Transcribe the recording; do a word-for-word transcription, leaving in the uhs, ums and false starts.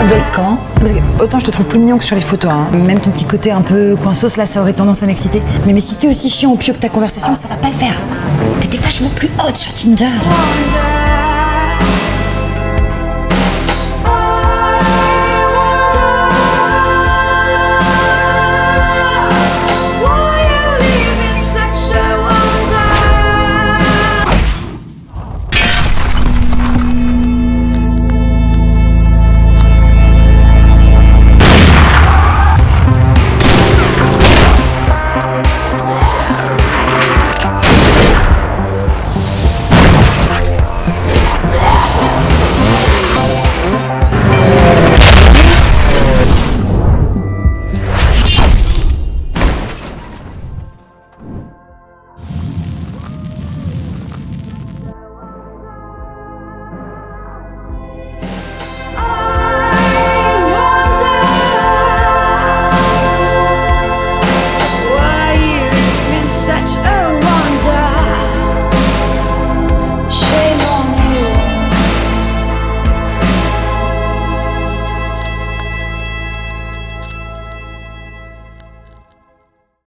baisse quand? Parce que autant je te trouve plus mignon que sur les photos, hein. Même ton petit côté un peu coinsos là, ça aurait tendance à m'exciter. Mais, mais si t'es aussi chiant ou pieux que ta conversation, ça va pas le faire. T'étais vachement plus haute sur Tinder.